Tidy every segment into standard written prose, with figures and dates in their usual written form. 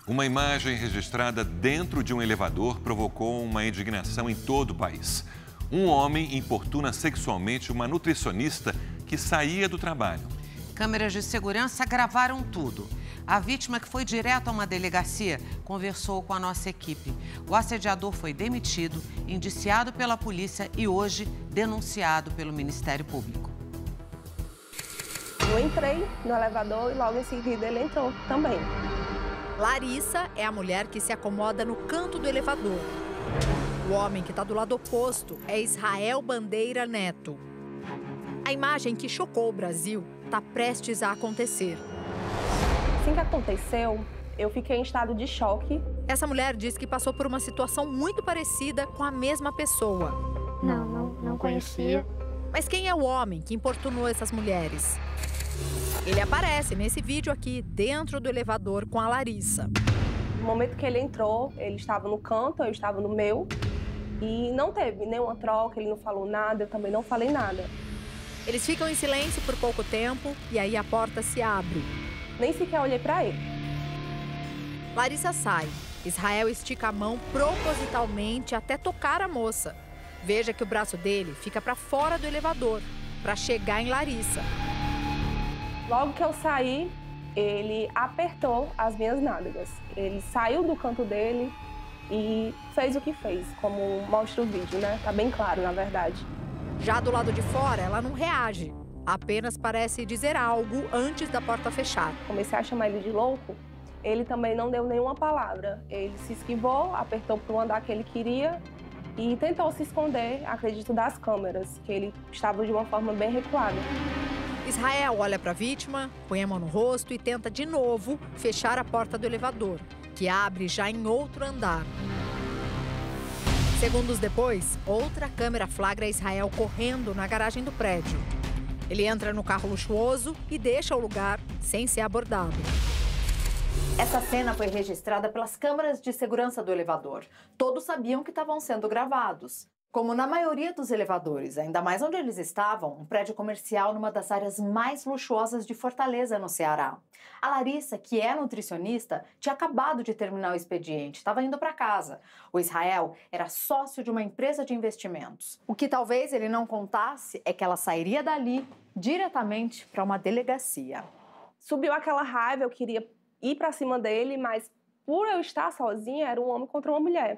Uma imagem registrada dentro de um elevador provocou uma indignação em todo o país. Um homem importuna sexualmente uma nutricionista que saía do trabalho. Câmeras de segurança gravaram tudo. A vítima, que foi direto a uma delegacia, conversou com a nossa equipe. O assediador foi demitido, indiciado pela polícia e hoje denunciado pelo Ministério Público. Eu entrei no elevador e logo em seguida ele entrou também. Larissa é a mulher que se acomoda no canto do elevador. O homem que está do lado oposto é Israel Bandeira Neto. A imagem que chocou o Brasil está prestes a acontecer. Assim que aconteceu, eu fiquei em estado de choque. Essa mulher diz que passou por uma situação muito parecida com a mesma pessoa. Não conhecia. Mas quem é o homem que importunou essas mulheres? Ele aparece nesse vídeo aqui, dentro do elevador com a Larissa. No momento que ele entrou, ele estava no canto, eu estava no meu. E não teve nenhuma troca, ele não falou nada, eu também não falei nada. Eles ficam em silêncio por pouco tempo e aí a porta se abre. Nem sequer olhei para ele. Larissa sai. Israel estica a mão propositalmente até tocar a moça. Veja que o braço dele fica para fora do elevador, para chegar em Larissa. Logo que eu saí, ele apertou as minhas nádegas. Ele saiu do canto dele e fez o que fez, como mostra o vídeo, né? Tá bem claro, na verdade. Já do lado de fora, ela não reage. Apenas parece dizer algo antes da porta fechar. Comecei a chamar ele de louco. Ele também não deu nenhuma palavra. Ele se esquivou, apertou para o andar que ele queria e tentou se esconder, acredito, das câmeras, que ele estava de uma forma bem recuada. Israel olha para a vítima, põe a mão no rosto e tenta de novo fechar a porta do elevador, que abre já em outro andar. Segundos depois, outra câmera flagra Israel correndo na garagem do prédio. Ele entra no carro luxuoso e deixa o lugar sem ser abordado. Essa cena foi registrada pelas câmeras de segurança do elevador. Todos sabiam que estavam sendo gravados. Como na maioria dos elevadores, ainda mais onde eles estavam, um prédio comercial numa das áreas mais luxuosas de Fortaleza, no Ceará. A Larissa, que é nutricionista, tinha acabado de terminar o expediente, estava indo para casa. O Israel era sócio de uma empresa de investimentos. O que talvez ele não contasse é que ela sairia dali diretamente para uma delegacia. Subiu aquela raiva, eu queria ir para cima dele, mas por eu estar sozinha, era um homem contra uma mulher.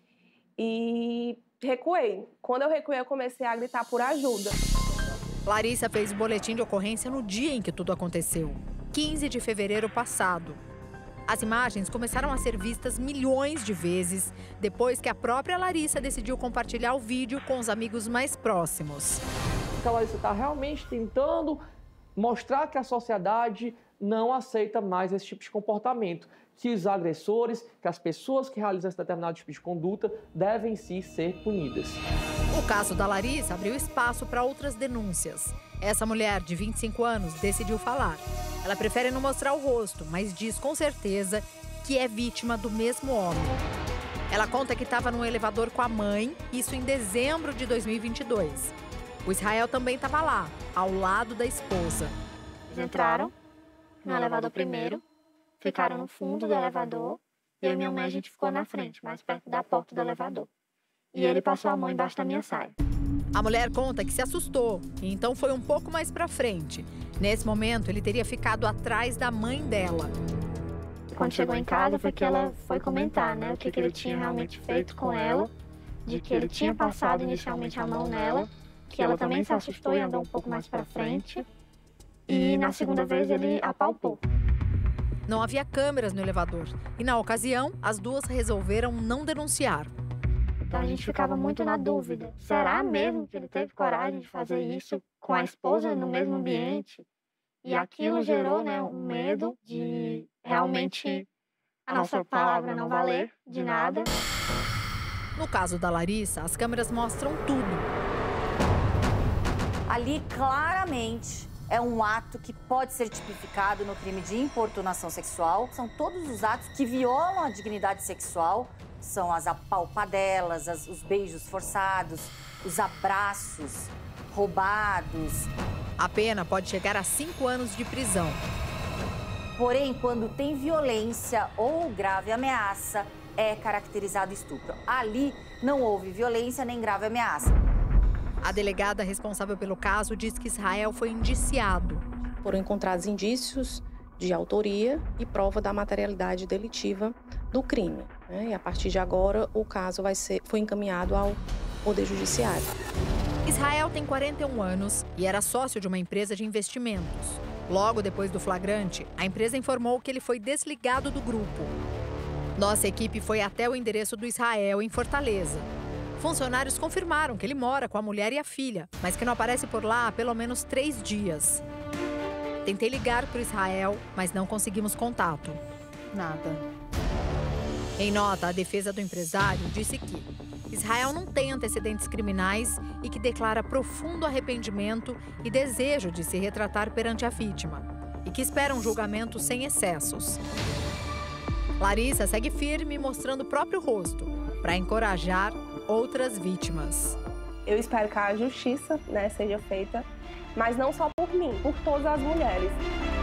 E recuei. Quando eu recuei, eu comecei a gritar por ajuda. Larissa fez o boletim de ocorrência no dia em que tudo aconteceu, 15 de fevereiro passado. As imagens começaram a ser vistas milhões de vezes depois que a própria Larissa decidiu compartilhar o vídeo com os amigos mais próximos. A Larissa está realmente tentando mostrar que a sociedade não aceita mais esse tipo de comportamento, que os agressores, que as pessoas que realizam esse determinado tipo de conduta devem sim ser punidas. O caso da Larissa abriu espaço para outras denúncias. Essa mulher, de 25 anos, decidiu falar. Ela prefere não mostrar o rosto, mas diz com certeza que é vítima do mesmo homem. Ela conta que estava num elevador com a mãe, isso em dezembro de 2022. O Israel também estava lá, ao lado da esposa. Eles entraram no elevador primeiro, ficaram no fundo do elevador, eu e minha mãe a gente ficou na frente, mais perto da porta do elevador. E ele passou a mão embaixo da minha saia. A mulher conta que se assustou e então foi um pouco mais pra frente. Nesse momento, ele teria ficado atrás da mãe dela. Quando chegou em casa foi que ela foi comentar, né, o que ele tinha realmente feito com ela, de que ele tinha passado inicialmente a mão nela, que ela também se assustou e andou um pouco mais pra frente. E na segunda vez ele apalpou. Não havia câmeras no elevador e, na ocasião, as duas resolveram não denunciar. Então a gente ficava muito na dúvida. Será mesmo que ele teve coragem de fazer isso com a esposa no mesmo ambiente? E aquilo gerou, né, um medo de realmente a nossa palavra não valer de nada. No caso da Larissa, as câmeras mostram tudo. Ali, claramente, é um ato que pode ser tipificado no crime de importunação sexual. São todos os atos que violam a dignidade sexual. São as apalpadelas, os beijos forçados, os abraços roubados. A pena pode chegar a 5 anos de prisão. Porém, quando tem violência ou grave ameaça, é caracterizado estupro. Ali não houve violência nem grave ameaça. A delegada responsável pelo caso diz que Israel foi indiciado. Foram encontrados indícios de autoria e prova da materialidade delitiva do crime, né? E a partir de agora o caso foi encaminhado ao Poder Judiciário. Israel tem 41 anos e era sócio de uma empresa de investimentos. Logo depois do flagrante, a empresa informou que ele foi desligado do grupo. Nossa equipe foi até o endereço do Israel em Fortaleza. Funcionários confirmaram que ele mora com a mulher e a filha, mas que não aparece por lá há pelo menos 3 dias. Tentei ligar para o Israel, mas não conseguimos contato. Nada. Em nota, a defesa do empresário disse que Israel não tem antecedentes criminais e que declara profundo arrependimento e desejo de se retratar perante a vítima e que espera um julgamento sem excessos. Larissa segue firme, mostrando o próprio rosto para encorajar outras vítimas. Eu espero que a justiça, seja feita, mas não só por mim, por todas as mulheres.